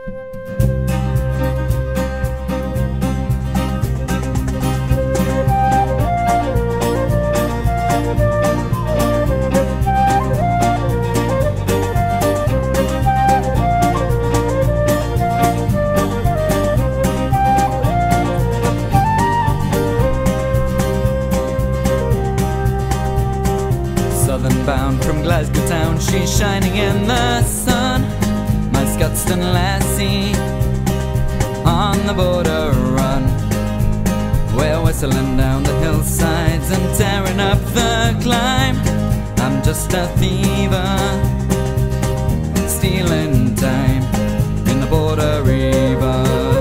Bound from Glasgow town, she's shining in the sun. My Scotston lassie on the border run. We're whistling down the hillsides and tearing up the climb. I'm just a thiever, stealing time in the border Reiver.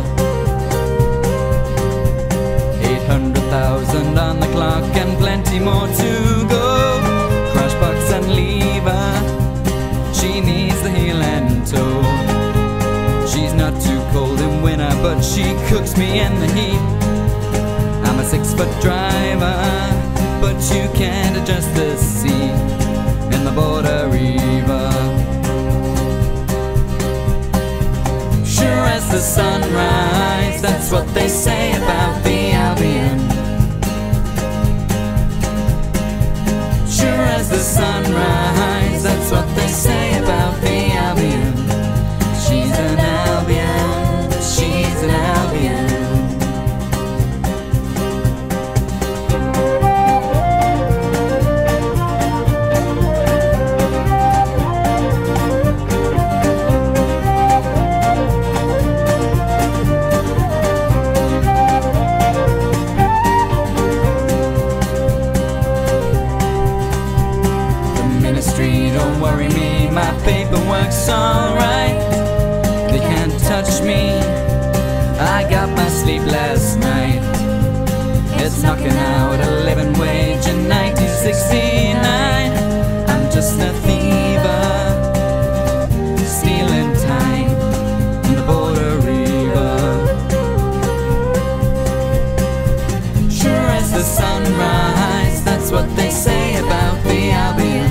800,000 on the clock and plenty more to go. Box and lever, she needs the heel and toe. She's not too cold in winter, but she cooks me in the heat. I'm a 6-foot driver, but you can't adjust the seat in the border Reiver. Sure as the sunrise, that's what they say about the Albion. Sure as the sunrise, that's what they say about the Albion. She's an Albion, she's an Albion. Don't worry me, my paperwork's alright. They can't touch me, I got my sleep last night. It's knocking out a living wage in 1969. I'm just a thiever, stealing time in the border Reiver. Sure as the sunrise, that's what they say about the Albion.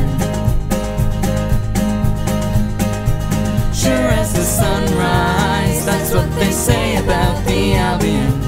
Sure as the sunrise, that's what they say about the Albion.